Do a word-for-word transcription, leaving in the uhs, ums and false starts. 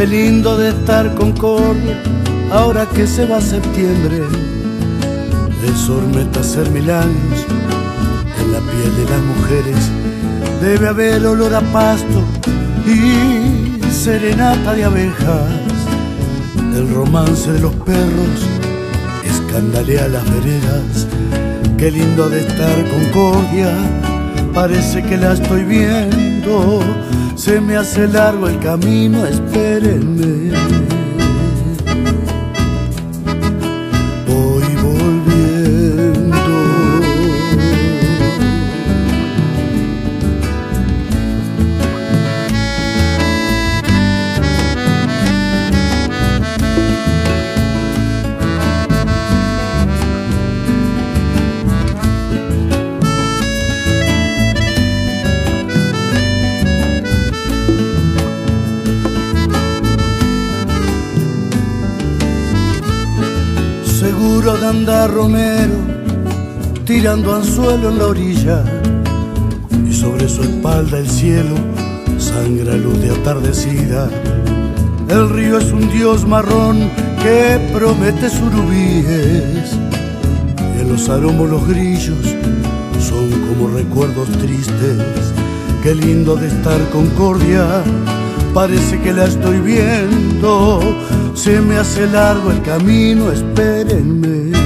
Qué lindo de estar Concordia, ahora que se va septiembre. El sol mete a hacer milagros en la piel de las mujeres. Debe haber olor a pasto y serenata de abejas. El romance de los perros escandalea las veredas. Qué lindo de estar Concordia, parece que la estoy viendo. Se me hace largo el camino, espérenme. Voy volviendo. Seguro de andar Romero, tirando anzuelo en la orilla, y sobre su espalda el cielo sangra luz de atardecida. El río es un dios marrón que promete surubíes, y en los aromos los grillos son como recuerdos tristes. Qué lindo de estar Concordia, parece que la estoy viendo. Se me hace largo el camino, espérenme.